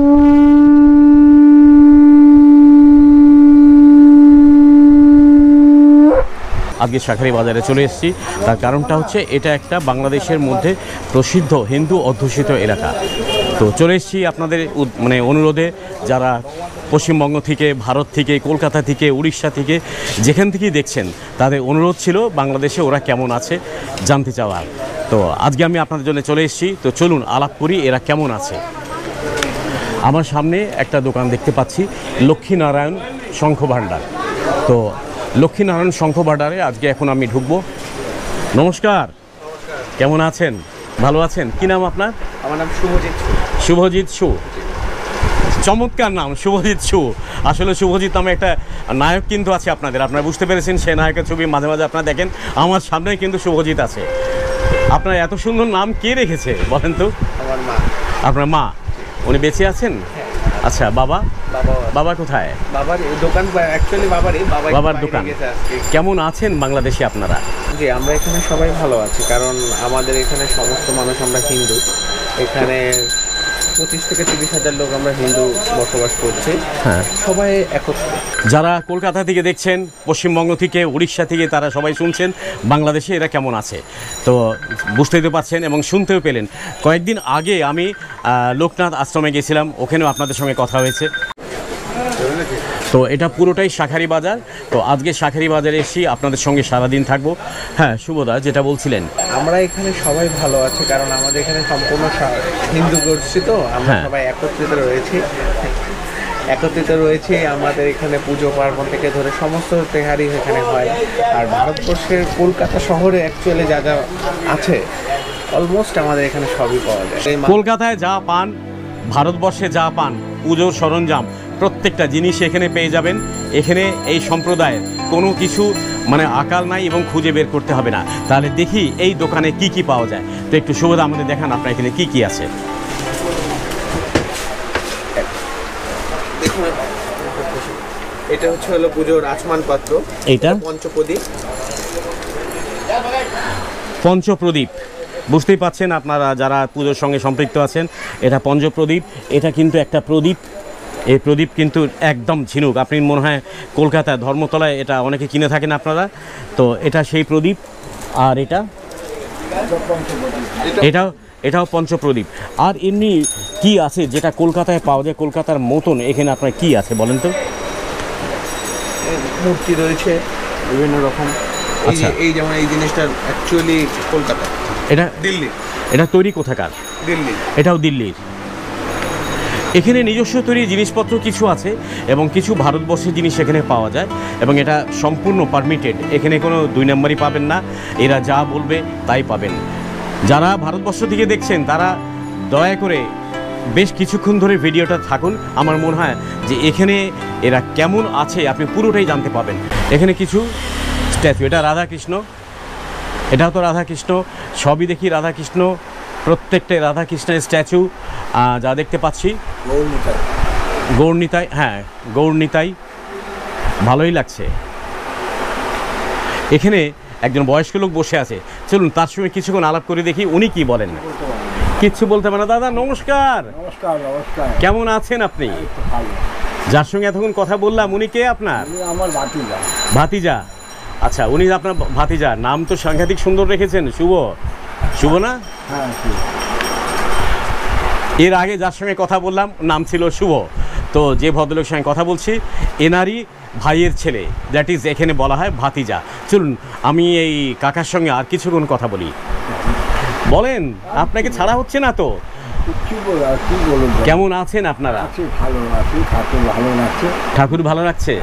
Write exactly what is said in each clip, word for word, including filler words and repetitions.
আজকে শাঁখারী বাজারে চলে এসেছি, তার কারণটা হচ্ছে এটা একটা বাংলাদেশের মধ্যে প্রসিদ্ধ হিন্দু অধ্যুষিত এলাকা। তো চলে এসেছি আপনাদের মানে অনুরোধে, যারা পশ্চিমবঙ্গ থেকে, ভারত থেকে, কলকাতা থেকে, উড়িষ্যা থেকে যেখান থেকেই দেখছেন, তাদের অনুরোধ ছিল বাংলাদেশে ওরা কেমন আছে জানতে চাওয়ার। তো আজকে আমি আপনাদের জন্য চলে এসেছি। তো চলুন আলাপ করি এরা কেমন আছে। আমার সামনে একটা দোকান দেখতে পাচ্ছি, লক্ষ্মীনারায়ণ শঙ্খ ভাণ্ডার। তো লক্ষ্মীনারায়ণ শঙ্খ ভাণ্ডারে আজকে এখন আমি ঢুকবো। নমস্কার, কেমন আছেন? ভালো আছেন? কি নাম আপনার? আমার নাম শুভজিৎ শু। শুভজিৎ শু, চমৎকার নাম শুভজিৎ শু। আসলে শুভজিৎ নামে একটা নায়ক কিন্তু আছে আপনাদের, আপনারা বুঝতে পেরেছেন, সে নায়কের ছবি মাঝে মাঝে আপনারা দেখেন। আমার সামনে কিন্তু শুভজিৎ আছে। আপনার এত সুন্দর নাম কে রেখেছে বলেন তো? আমার মা। আপনার মা? উনি বেঁচে আছেন? আচ্ছা, বাবা? বাবা বাবা কোথায়? বাবার দোকান, অ্যাকচুয়ালি বাবারই বাবা বাবার দোকান। কেমন আছেন বাংলাদেশে আপনারা? জি, আমরা এখানে সবাই ভালো আছি, কারণ আমাদের এখানে সমস্ত মানুষ আমরা হিন্দু। এখানে পঁচিশ থেকে তিরিশ হাজার লোক আমরা হিন্দু বসবাস করছি। হ্যাঁ, সবাই একত্র। যারা কলকাতা থেকে দেখছেন, পশ্চিমবঙ্গ থেকে, উড়িষ্যা থেকে, তারা সবাই শুনছেন বাংলাদেশে এরা কেমন আছে। তো বুঝতেই তো পারছেন এবং শুনতেও পেলেন। কয়েকদিন আগে আমি লোকনাথ আশ্রমে গেছিলাম, ওখানেও আপনাদের সঙ্গে কথা হয়েছে। তো এটা পুরোটাই শাঁখারী বাজার। তো আজকে শাঁখারী বাজারে এসেছি, আপনাদের সঙ্গে সারাদিন থাকবো। হ্যাঁ শুভদা, যেটা বলছিলেন। আমরা এখানে সবাই ভালো আছি, কারণ আমাদের এখানে সম্পূর্ণ হিন্দু গোষ্ঠী, তো আমরা সবাই একত্রিত রয়েছি একত্রিত রয়েছে আমাদের এখানে পুজো পার্বণ থেকে ধরে সমস্ত তেহারি এখানে হয়। আর ভারতবর্ষের কলকাতা শহরে অ্যাকচুয়ালি যা যা আছে অলমোস্ট আমাদের এখানে সবই পাওয়া যায়। কলকাতায় যা পান, ভারতবর্ষে যা পান, পুজোর সরঞ্জাম প্রত্যেকটা জিনিস এখানে পেয়ে যাবেন। এখানে এই সম্প্রদায়ের কোনো কিছু মানে আকাল নাই এবং খুঁজে বের করতে হবে না। তাহলে দেখি এই দোকানে কি কি পাওয়া যায়। তো একটু সুবিধা আমাদের দেখান, আপনার এখানে কি কি আছে। দেখুন, এটা হচ্ছে হলো পুজোর আচমান পাত্র। এটা পঞ্চপ্রদীপ। পঞ্চপ্রদীপ বুঝতেই পাচ্ছেন আপনারা যারা পুজোর সঙ্গে সম্পৃক্ত আছেন, এটা পঞ্চপ্রদীপ। এটা কিন্তু একটা প্রদীপ, এই প্রদীপ কিন্তু একদম ঝিনুক। আপনি মনে হয় কলকাতায় ধর্মতলায় এটা অনেকে কিনে থাকেন আপনারা। তো এটা সেই প্রদীপ। আর এটা এটাও এটাও পঞ্চপ্রদীপ। আর এমনি কি আছে যেটা কলকাতায় পাওয়া যায় কলকাতার মতন, এখানে আপনার কি আছে বলেন তো? মূর্তি রয়েছে বিভিন্ন রকম। আচ্ছা, এই যেমন এই জিনিসটা অ্যাকচুয়ালি কলকাতা, এটা দিল্লি। এটা তৈরি কোথাকার? দিল্লি। এটাও দিল্লির। এখানে নিজস্ব তৈরি জিনিসপত্র কিছু আছে এবং কিছু ভারতবর্ষের জিনিস এখানে পাওয়া যায় এবং এটা সম্পূর্ণ পারমিটেড। এখানে কোনো দুই নম্বরই পাবেন না, এরা যা বলবে তাই পাবেন। যারা ভারতবর্ষ থেকে দেখছেন তারা দয়া করে বেশ কিছুক্ষণ ধরে ভিডিওটা থাকুন। আমার মনে হয় যে এখানে এরা কেমন আছে আপনি পুরোটাই জানতে পাবেন। এখানে কিছু স্ট্যাচু, এটা রাধাকৃষ্ণ, এটাও তো রাধাকৃষ্ণ, সবই দেখি রাধাকৃষ্ণ, প্রত্যেকটাই রাধাকৃষ্ণের স্ট্যাচু যা দেখতে পাচ্ছি। গৌরনিতাই। গৌরনিতাই, হ্যাঁ গৌরনিতাই, ভালোই লাগছে। এখানে একজন বয়স্ক লোক বসে আছে, চলুন তার সঙ্গে কিছুক্ষণ আলাপ করে দেখি উনি কি বলেন। কিচ্ছু বলতে পারে না। দাদা নমস্কার। নমস্কার। নমস্কার। কেমন আছেন আপনি? যার সঙ্গে এতক্ষণ কথা বললাম উনি কে আপনার? আমার ভাতিজা। ভাতিজা? আচ্ছা, উনি আপনার ভাতিজা। নাম তো সাংঘাতিক সুন্দর রেখেছেন, শুভ। শুভ না? হ্যাঁ। এর আগে যার সঙ্গে কথা বললাম নাম ছিল শুভ। তো যে ভদ্রলোকের সঙ্গে কথা বলছি এনারই ভাইয়ের ছেলে, দ্যাট ইজ এখানে বলা হয় ভাতিজা। চলুন আমি এই কাকার সঙ্গে আর কিছুক্ষণ কথা বলি। বলেন, আপনাকে ছাড়া হচ্ছে না তো? কেমন আছেন আপনারা? ভালো আছি। ঠাকুর ভালো লাগছে। ঠাকুর ভালো লাগছে।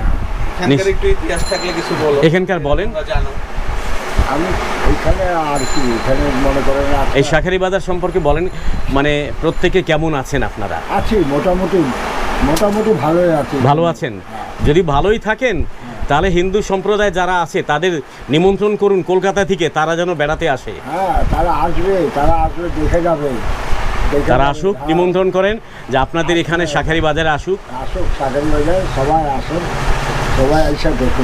এখানকার বলেন। আমি এখানে আর কি এখানে মনে করেন এই শাঁখারী বাজার সম্পর্কে বলেন, মানে প্রত্যেকে কেমন আছেন আপনারা? আছি মোটামুটি মোটামুটি ভালোই আছি। ভালো আছেন? যদি ভালোই থাকেন তাহলে হিন্দু সম্প্রদায় যারা আছে তাদের নিমন্ত্রণ করুন কলকাতা থেকে, তারা যেন বেড়াতে আসে। হ্যাঁ, তারা আসবে, তারা আসবে, দেখে যাবে। তারা আসুক, নিমন্ত্রণ করেন যে আপনাদের এখানে শাঁখারী বাজারে আসুক। আসুক শাঁখারী বাজারে, সবাই আসুন, সবাই এসে দেখুন।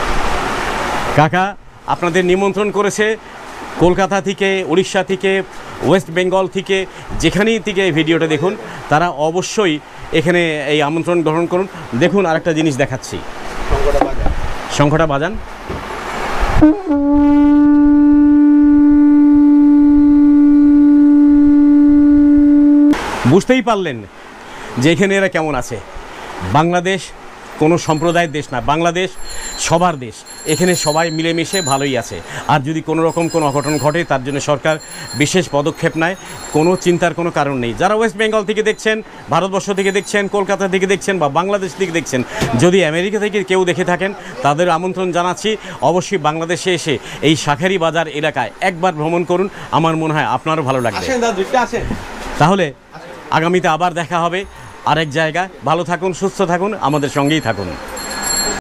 কাকা আপনাদের নিমন্ত্রণ করেছে কলকাতা থেকে, উড়িষ্যা থেকে, ওয়েস্ট বেঙ্গল থেকে যেখানেই থেকে এই ভিডিওটা দেখুন তারা অবশ্যই এখানে এই আমন্ত্রণ গ্রহণ করুন। দেখুন আরেকটা জিনিস দেখাচ্ছি, শঙ্খটা বাজান। বুঝতেই পারলেন যে এখানে এরা কেমন আছে। বাংলাদেশ কোনো সম্প্রদায়ের দেশ না, বাংলাদেশ সবার দেশ। এখানে সবাই মিলেমিশে ভালোই আছে। আর যদি কোনো রকম কোনো অঘটন ঘটে তার জন্য সরকার বিশেষ পদক্ষেপ নেয়, কোনো চিন্তার কোনো কারণ নেই। যারা ওয়েস্ট বেঙ্গল থেকে দেখছেন, ভারতবর্ষ থেকে দেখছেন, কলকাতা থেকে দেখছেন বা বাংলাদেশ থেকে দেখছেন, যদি আমেরিকা থেকে কেউ দেখে থাকেন তাদের আমন্ত্রণ জানাচ্ছি অবশ্যই বাংলাদেশে এসে এই শাঁখারী বাজার এলাকায় একবার ভ্রমণ করুন। আমার মনে হয় আপনারও ভালো লাগবে। তাহলে আগামীতে আবার দেখা হবে আরেক জায়গায়। ভালো থাকুন, সুস্থ থাকুন, আমাদের সঙ্গেই থাকুন।